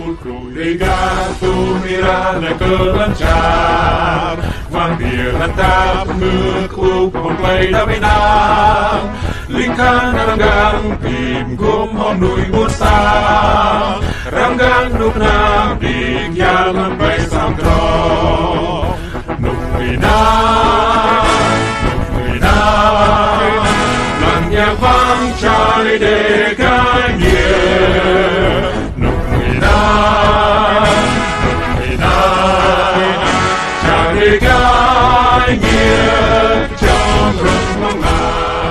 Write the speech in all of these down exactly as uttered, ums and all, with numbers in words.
sepulcro legato mirana ke lancar Vang dia rantap ngekuk memplay damai nang Lingkang ranggang tim gom hom nui bursang Ranggang nuk nam dik yaman bay samdro Nuk minang, nuk minang Lan yang vang cari dekai nye Nuk minang, nuk minang Cari dekai nye Trong rung mengang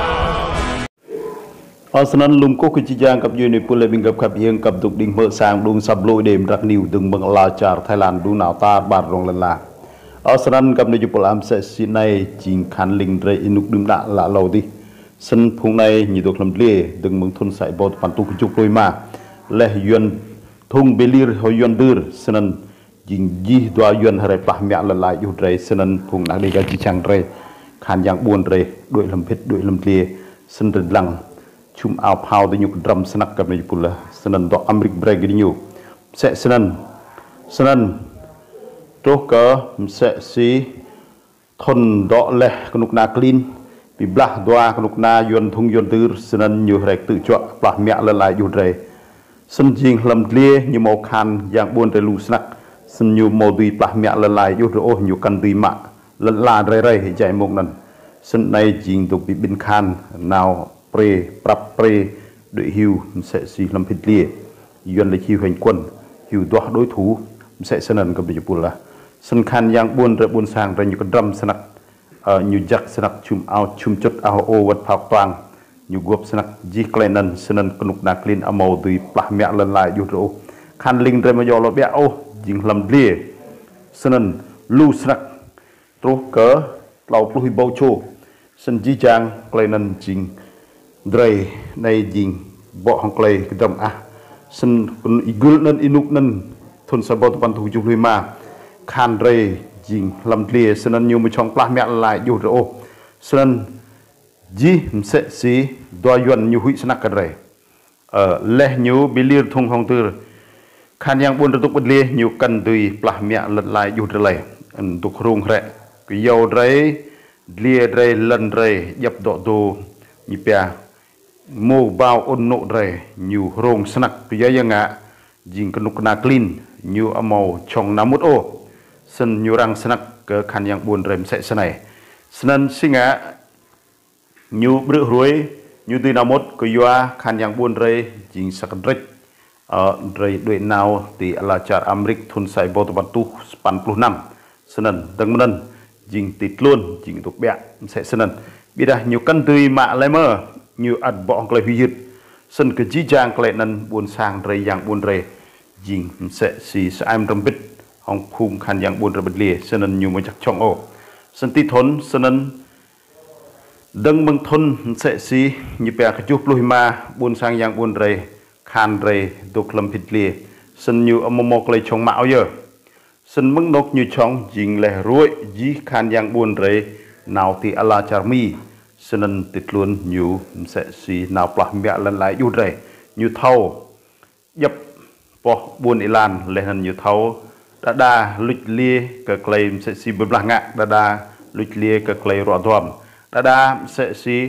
Asnan lum ko ki jang kap yuni pule bing kap kap yang kap duk ding mer sang dung sab loi dem rak niu dung bang la char Thailand du naw ta bar rong lan la Asnan kap ni jupul am se sinai jing khan ling re inuk dum da la lo di sen phung nai ni dok lam ple dung mung thun sai bot pan tu juk loi ma le yuan thung belir ho yuan dur senan jing ji dwa yuan hare pah mya la la yu re senan phung nak de ga ji chang re khan yang buon re doi lam phet doi lam ple sen red lang chum ao phao de nyuk drum sanak kap ni pula senan do amrik breg ni nyu se senan senan to ka se si thon do le knuk na clean pi blah doa knuk na yon thung yon tir senan nyu rek tự chwa plah mya la la yu re sen jing lam tle nyu mo khan yang buon re lu sanak sen nyu mo dui plah mya la la yu ro nyu kan dui ma la la re re jai mok nan sen nai jing tu pi bin khan nào pre prap pre đội hiu sẽ si lâm phit lia yuan le hiu hành quân hiu doa đối thủ sẽ sân cầm được pula sân khan yang buôn re buôn sang re nyu drum sanak nyu jak sanak chum ao chum chot ao o wat phak twang nyu gop sanak ji klenan sân kunuk na clean amo dui plah mya lan lai yu ro khan ling re ma yo lo bia o jing lam lia sân lu sanak tro ke lau pluhi bau cho sân ji chang klenan jing Dre nay jing bo hong clay cái dòng à sân igul nên inuk nên thôn sa bot pan thu chục lima ma khan dre jing lam clear sân nhiều một trong plah mẹ lại yu ro sân ji sẽ si do yuan nhiều hui snack cái ở leh nhiều bilir thong hong tư khan yang buôn tục bật lia nhiều cần tùy plah mẹ lật lại yu ro anh tục rung rẹ cái dầu dre lia dre lần dre dập độ đồ nhịp bia mô bao ôn nộ rề nhiều rong snack bây giờ ngạ jing kenuk na clean nhiều amau trong namut o sen nhiều rang snack ke khan yang buồn rem sẽ sen này sen singa nhiều bự ruồi nhiều từ namut ke yua khan yang buồn rề jing sakadrek ở rề đuổi nào thì là char Amrik thun sai bot bantu pan puluh năm sen deng menen jing tit luôn jing tuk bẹ sẽ sen bây giờ nhiều căn tươi mạ lại mơ như ăn bọ clay huy sân cái chi trang clay nên buôn sang rây yang buôn rây jing sẽ si sẽ am trong bít hong khung khan yang buôn rây bít lìa sân nhiều một chắc trong ô sân tí thốn sân đấng mừng thôn sẽ si như bè cái chụp lùi ma buôn sang yang buôn rây khan rây đục lâm bít lìa sân nhiều âm mô clay trong mạo giờ sân mừng nốc như trong jing lẻ ruồi ji khan yang buôn rây nào thì Allah charmi sân tít luôn nhiều sẽ si nào plah mẹ lần lại yu rề nhiều thâu dập po buôn Iran lên nhiều thâu đã đa lịch lia cái claim sẽ si bơm lăng ngạ đã đa lịch lia cái claim rõ thòm đã đa sẽ si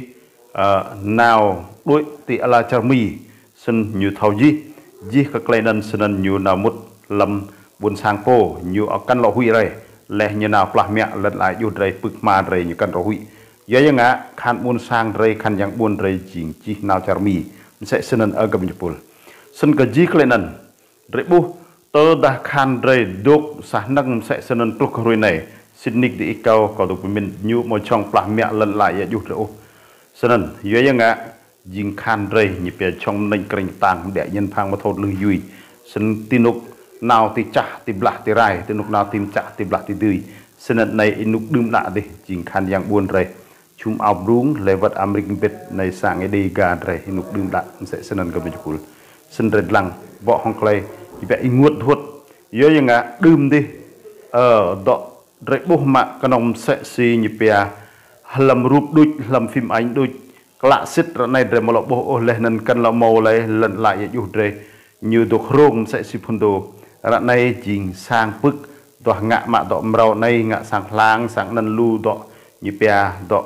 nào đối tị Allah charmi sân nhiều thâu gì gì cái claim nên sân nhiều nào một lâm buôn sang po nhiều ở căn lọ huy rề lẽ như nào plah mẹ lần lại yu rề bực ma rề nhiều căn lọ huy giờ yang ngạ khan buôn sang rây khan yang buôn rây jing chi nào charmi sẽ senen ở gam jepul sen ke ji klenan rebu tơ dah khan rây dok sah nang sẽ senen pluk roi này sinik di ikau kau tu pimin nyu mo chong plah mẹ lần lại ya yu ro senen giờ yang ngạ jing khan rây nhị pe chong neng kring tang để nhân phang ma thot lư yui sen tinuk nào ti cha ti blah ti rai tinuk nào tim cha ti blah ti dui senen này inuk dum na de jing khan yang buôn rây chum ao brung lewat Amrik bet nay sang e de ga dre hinuk dum da sẽ senen ka bejul sen red lang bo hong clay ibe ingut hut yo yang nga dum đi ờ do dre boh ma kanom sẽ si nyipia lam rup duj lam phim ảnh duj lạ xít rồi này dre mo boh oh leh nan kan la mo leh lan la ye yu dre như độc rôm sẽ si phun đồ ra này chỉnh sang bức đọ ngạ mạ đọ mrau này ngạ sang lang sang năn lu đọ như bè đọ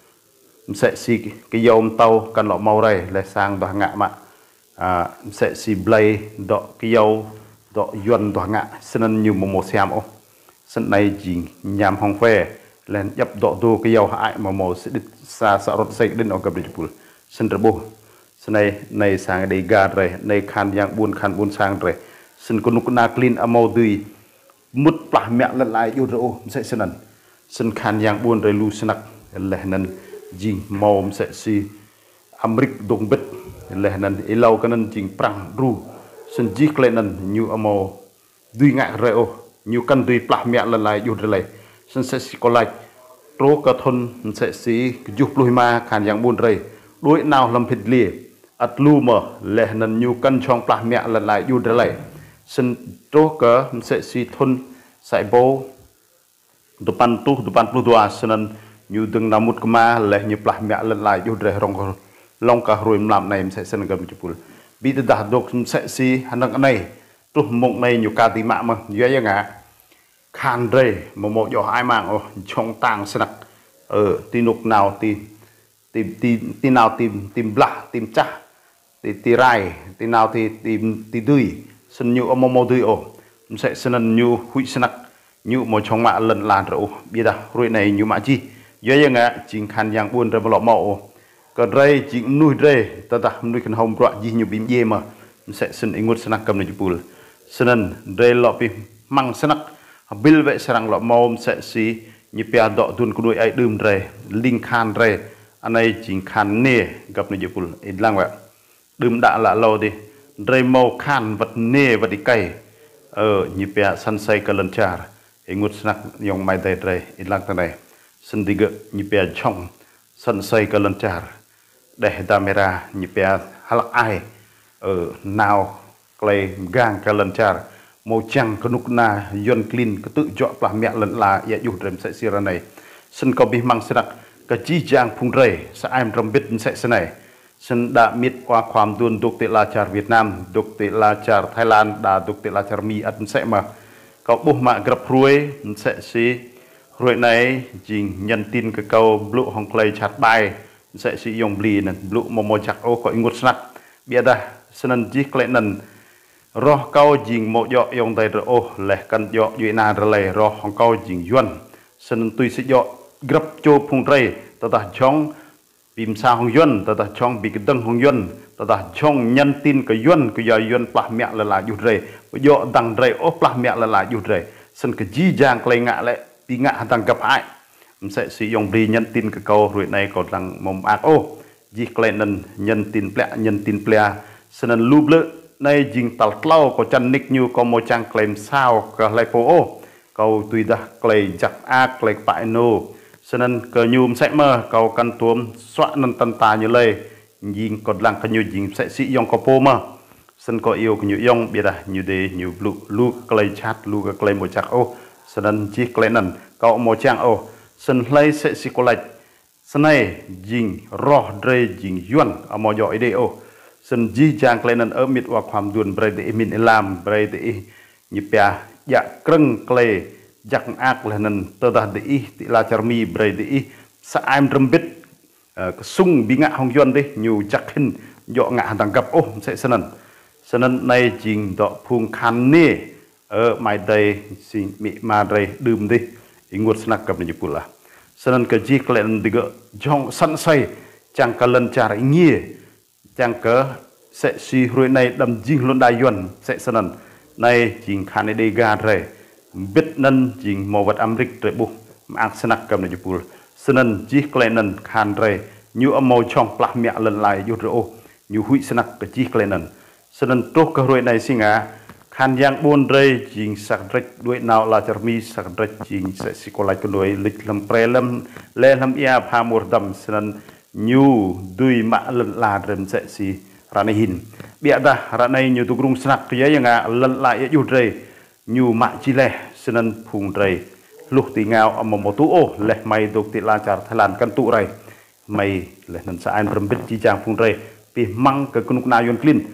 sẽ si cái dầu tàu cần lọ màu này là sang đọ ngạ mạ à, sẽ si blay đọ cái dầu đọ yuan đọ ngạ xin như một một xem ô xin này chỉnh nhằm hong phê lên dập đọ đô cái dầu hại mà màu sẽ đi xa sợ rốt xây đến ở gặp được bùn xin rửa bù xin này này sang đây gà rồi này khăn yang buôn khăn buôn sang rồi xin con nút na clean amau tùy mút bả mẹ lần lại yêu rồi sẽ xin nần xin khăn yang buôn rồi lu xin nặc lẽ nần jing màu sẽ si Amrik dong bit lẽ nần ilau cái nần jing prang ru xin jik lẽ nần như amau tùy ngại rồi ô như căn tùy bả mẹ lần lại yêu rồi lại xin sẽ si có lại trố cả thôn sẽ si dục lùi ma khăn yang buôn rồi đối nào làm phật lìa at lu mà lẽ nần như căn trong bả mẹ lần lại yêu rồi lại xin trố cả sẽ si thôn sai bố depan tu depan puluh dua senan như từng năm một kema leh như plah mẹ lần lại yêu reh rong long cả rồi làm này sẽ sen gần chục bị từ đạt được sẽ si hành động này tu mộng này nhiều ca tí mạng mà như vậy ngã khan rê một một nhỏ hai mạng ở trong tàng sen ở tin nục nào tin tìm tin tin nào tìm tìm bla tìm cha tìm tìm rai tin nào thì tìm tìm tươi sen nhiều âm mô tươi ồ sẽ sen nhiều hụi sen như một trong mạ lần là rồi bây giờ rồi này như mạ chi dưới như ngã chính khăn yang buôn ra một lọ mộ còn đây chính nuôi đây ta ta nuôi khăn hồng rọa gì nhiều bím dê mà sẽ xin anh ngút sang cầm này chụp bùn xin đây lọ bím măng sang bil vậy sang lọ màu sẽ xí như bia đọ tuôn của nuôi ai đơm đây linh khan đây anh ấy chính khan nè gặp này chụp bùn ít lang vậy đơm đã là lâu đi đây màu khan vật nè vật đi cây ờ như bia săn say cả lần chả ingut senak yang mai dai dai ilang tanai sendiga nyipia chong san sai ka lancar deh damera nyipia halak ai ở nào clay gang ka lancar mo chang kanukna yon clean ka tự jọ plah mẹ lần là ya yu rem sai sira này sen ko bi mang senak ka chi jang phung rei sa aim ram bit sai se này sen da mit quaความดุนดกติลาจารเวียดนามดกติลาจารไทยแลนด์ดาดกติลาจารมีอันใส่มาcậu bố mạ gặp ruồi sẽ xí ruồi này chính nhân tin cái câu blue hong clay chặt bài sẽ sử dụng bì nè blue mò mò chặt ô có ingut snack bia da sân chỉ cái nền ro câu chính một dọ dùng tay rồi ô lẻ cần dọ duy na rồi lẻ ro hong câu chính yuan sân tùy sẽ dọ gặp cho phung rây ta ta trong bìm sa hong yuan ta ta trong bị cái đằng hong yuan ta ta trong nhân tin cái yuan cái giờ yuan plah mẹ là là yut rây dọ đằng rây ô plah mẹ là là yut rây sân cái gì giang cái ngạ lại bị ngạ đằng gặp ai sẽ sử dụng đi nhân tin cái câu rồi này còn đằng mồm ác ô gì cái nền nhân tin plea nhân tin plea sân lúp lợ này jing tal lau có chân nick như có một trang claim sao cái lại phố ô câu tùy đã clay giặc ác clay phải nô sân cờ nhum sẽ mơ câu căn tuôm xóa nâng tân ta như lê nhìn còn lăng cái nhiều dính sẽ sĩ dòng có pô mà sân có yêu cái nhiều dòng biết à nhiều đề nhiều lụ lụ clay chat lụ cái clay một chắc ô sân chỉ clay nần cậu một trang ô sân lấy sẽ sĩ có lệch sân này dính rõ rê dính yuan ở một dõi đề ô sân chỉ trang clay nần ở miệt hoặcความดุนbray để mình làm bray để như bè dạ kreng clay giặc ác là nần tơ ta để ý là charmi bray để ý sa em trầm bít sung bị ngạ hong yuan đi nhiều chắc hình dọ ngạ thằng gặp ô sẽ sân sân này chính đọ phung khăn nè ở mai đây xin mị ma đây đùm đi ingut snack gặp này chụp là sân cái gì cái lần đi gỡ trong sân say chẳng cả lần trả nghĩa chẳng cỡ sẽ si rồi này đâm jing luôn đại yuan sẽ sân này chính khăn này đi gà rồi biết nên chính màu vật Amrik rồi bu mang snack gặp này chụp là sân chỉ cái lần khăn rồi như âm màu trong plah mẹ lần lại yêu rồi như hụi snack cái chỉ cái lần sân tốt cái rồi này sinh à khăn yang buôn rây chính sạc rách đuôi nào là charmi sạc rách chính sẽ xí có lại cái đuôi lịch làm pre làm lên làm ia pha một đầm sân như đuôi mạ lần là rem sẽ xí ra này hin bịa ra ra này như tụ grung snack cái gì ngà lần lại yêu rây như mạ chi lẻ sân phùng rây lúc tí ngào âm màu tú ô lẻ mày đục tị la char Thái Lan căn tụ rây mày lẻ nền sa anh rem bít chi chang phùng rây vì măng cái con na yon clean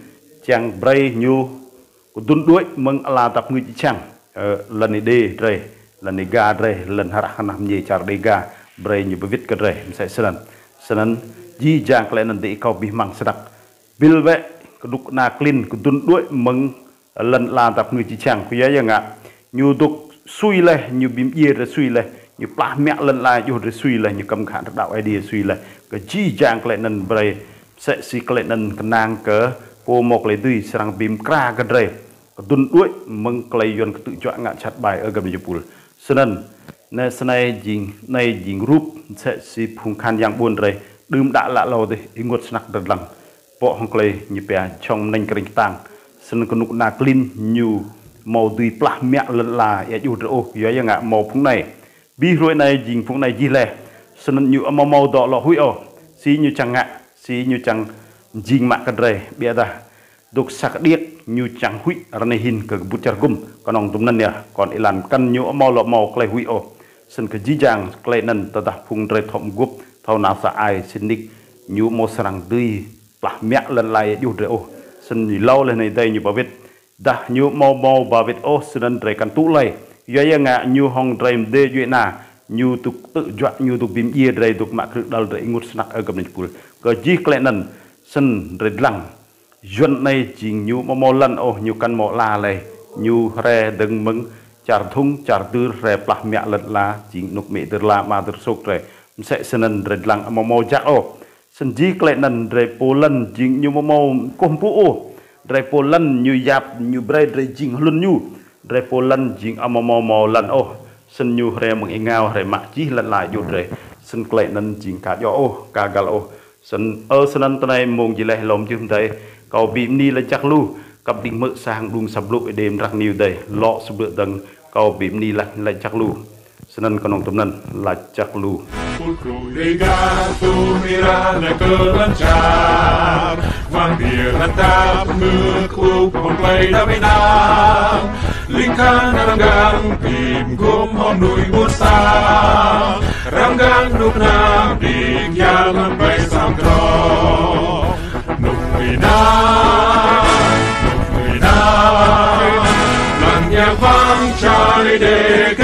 chàng bray nhu của tuân đuổi mừng là tập người chỉ chàng lần này đi rồi lần này ga rồi lần hara hanam nhị char đi ga bray như bevit cái rồi sẽ sân sân di jang kalian nanti kau bimang sedak bil ve keduk na clean của tuân đuổi mừng lần là tập người chỉ chàng của giá ngạ nhu tục suy lệ như bim ye rồi suy lệ như pla mẹ lần làอยู่rồi suy lệ như cầm khả đạo idea suy lệ cái di jang kalian nan bray sẽ si kalian nan kenang ke po mok le tui serang bim kra cái rồi tuân đuổi mừng kalian yon tự chọn ngạ chặt bài ở gần Jepul sân này sân này jing này jing group sẽ si phung khan yang buồn rồi đêm đã lạ lâu thì ngột snack đợt lằng bộ hong kalian như bè trong nành kering tang sân con nụ na clean new màu tùy pla mẹ lần là yaอยู่rồi giờ yang ngạ màu phung này bi rồi này jing phung này gì lẹ sân như màu màu đỏ lọ hui ô si như chẳng ngạ si như chẳng jing mak cái rồi bia ta duk sak điếc như chẳng hui rane hin ke but jargum còn ông tum nan ya còn ilan kan như màu lọ màu klei hui ô sân cái ji jang klei nan ta ta phung rồi thom gup thau na sa ai sin nik như màu sarang tùy pla mẹ lần là yaอยู่rồi ô sân như lâu lên này đây như bảo vết dah như mau mau bảo vết ô sân trời căn tụ lầy giờ yang ngạ như hong trời đê duy na như tục tự dọa như tục bìm ye trời tục mạc được đào trời ngút snack ở cầm này pul cái gì cái này sân trời lăng dân này chỉ như mau mau lần ô như căn mỏ la lầy như re đừng mừng char thung char tư re pla mẹ lần là chỉ nục mẹ từ la mà từ sốc trời sẽ sân trời lăng mau mau chắc ô sân gì cái này trời Poland chỉ như mau mau công phu ô trời Poland như giáp như bread trời chính luôn như trời Poland chỉ ao mau mau lần ô sân như re mừng ngao re mạc chỉ lần lạiอยู่rồi sân cái này chỉ cả gió ô cả gal ô sân ở sân này mong gì lại lom chứ không thấy cậu bị ni là chắc lu cặp đinh mỡ sang đung sập lụi đêm rắc nhiều đây lọ sụp lựa tầng cậu bị ni là là chắc lu sân con ông tôm nần là chắc lu vang bia lan tap mưa khúc hồn play đã bay nang linh khan ranggang tìm gom hòn núi buốt xa ranggang nục nam đình ya lan bay sang tro nục người na nục người na lan nhạc vang cha lê đề